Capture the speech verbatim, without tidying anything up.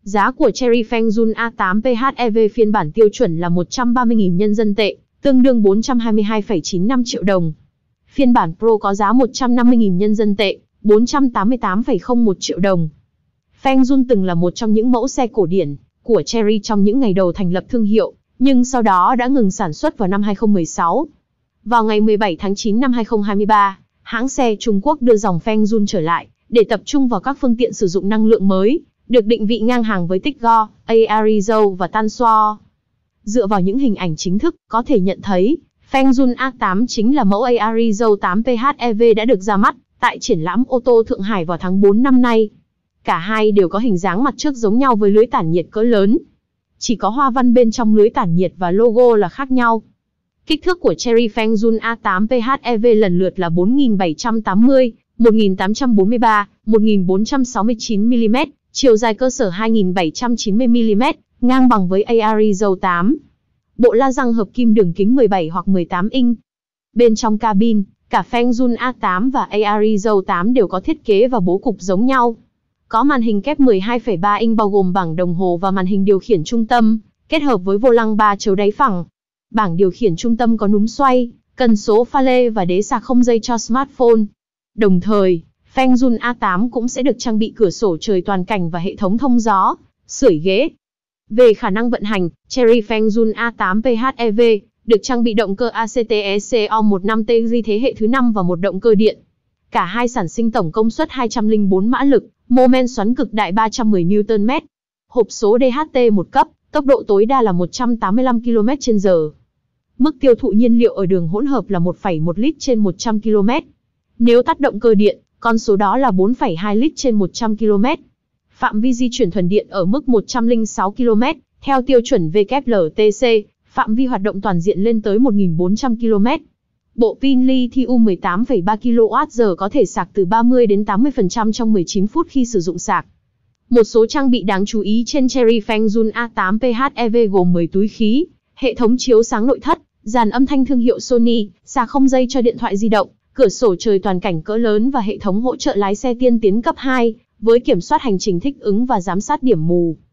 Giá của Cherry Fengzun A tám pê hát e vê phiên bản tiêu chuẩn là một trăm ba mươi nghìn nhân dân tệ, tương đương bốn trăm hai mươi hai phẩy chín năm triệu đồng. Phiên bản Pro có giá một trăm năm mươi nghìn nhân dân tệ, bốn trăm tám mươi tám phẩy không một triệu đồng. Fengzun từng là một trong những mẫu xe cổ điển của Cherry trong những ngày đầu thành lập thương hiệu, nhưng sau đó đã ngừng sản xuất vào năm hai không một sáu. Vào ngày mười bảy tháng chín năm hai không hai ba, hãng xe Trung Quốc đưa dòng Fengzun trở lại, để tập trung vào các phương tiện sử dụng năng lượng mới, được định vị ngang hàng với Tigor, Arizo và Tanso. Dựa vào những hình ảnh chính thức, có thể nhận thấy, Fengzun A tám chính là mẫu Arizo tám pê hát e vê đã được ra mắt tại triển lãm ô tô Thượng Hải vào tháng tư năm nay. Cả hai đều có hình dáng mặt trước giống nhau với lưới tản nhiệt cỡ lớn. Chỉ có hoa văn bên trong lưới tản nhiệt và logo là khác nhau. Kích thước của Cherry Fengzun A tám pê hát e vê lần lượt là bốn nghìn bảy trăm tám mươi, một nghìn tám trăm bốn mươi ba, một nghìn bốn trăm sáu mươi chín mi li mét, chiều dài cơ sở hai nghìn bảy trăm chín mươi mi li mét, ngang bằng với Arizo tám. Bộ la răng hợp kim đường kính mười bảy hoặc mười tám inch. Bên trong cabin, cả Fengzun A tám và Arizo tám đều có thiết kế và bố cục giống nhau. Có màn hình kép mười hai phẩy ba inch bao gồm bảng đồng hồ và màn hình điều khiển trung tâm, kết hợp với vô lăng ba chấu đáy phẳng. Bảng điều khiển trung tâm có núm xoay, cần số pha lê và đế sạc không dây cho smartphone. Đồng thời, Fengzun A tám cũng sẽ được trang bị cửa sổ trời toàn cảnh và hệ thống thông gió, sưởi ghế. Về khả năng vận hành, Cherry Fengzun A tám pê hát e vê được trang bị động cơ a xê tê e xê o mười lăm T J thế hệ thứ năm và một động cơ điện. Cả hai sản sinh tổng công suất hai trăm lẻ bốn mã lực, mô men xoắn cực đại ba trăm mười Newton mét. Hộp số đê hát tê một cấp, tốc độ tối đa là một trăm tám mươi lăm ki lô mét trên giờ. Mức tiêu thụ nhiên liệu ở đường hỗn hợp là một phẩy một lít trên một trăm ki lô mét. Nếu tắt động cơ điện, con số đó là bốn phẩy hai lít trên một trăm ki lô mét. Phạm vi di chuyển thuần điện ở mức một trăm lẻ sáu ki lô mét, theo tiêu chuẩn W L T C, phạm vi hoạt động toàn diện lên tới một nghìn bốn trăm ki lô mét. Bộ pin lithium mười tám phẩy ba ki lô oát giờ có thể sạc từ ba mươi đến tám mươi phần trăm trong mười chín phút khi sử dụng sạc. Một số trang bị đáng chú ý trên Cherry Fengzun A tám pê hát e vê gồm mười túi khí, hệ thống chiếu sáng nội thất, dàn âm thanh thương hiệu Sony, sạc không dây cho điện thoại di động, cửa sổ trời toàn cảnh cỡ lớn và hệ thống hỗ trợ lái xe tiên tiến cấp hai, với kiểm soát hành trình thích ứng và giám sát điểm mù.